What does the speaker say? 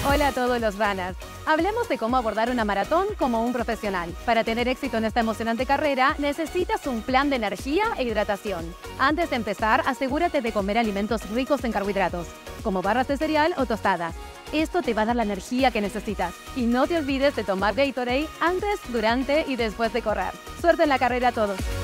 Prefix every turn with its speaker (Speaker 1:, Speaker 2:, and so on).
Speaker 1: Hola a todos los ranas. Hablemos de cómo abordar una maratón como un profesional. Para tener éxito en esta emocionante carrera, necesitas un plan de energía e hidratación. Antes de empezar, asegúrate de comer alimentos ricos en carbohidratos, como barras de cereal o tostadas. Esto te va a dar la energía que necesitas. Y no te olvides de tomar Gatorade antes, durante y después de correr. ¡Suerte en la carrera a todos!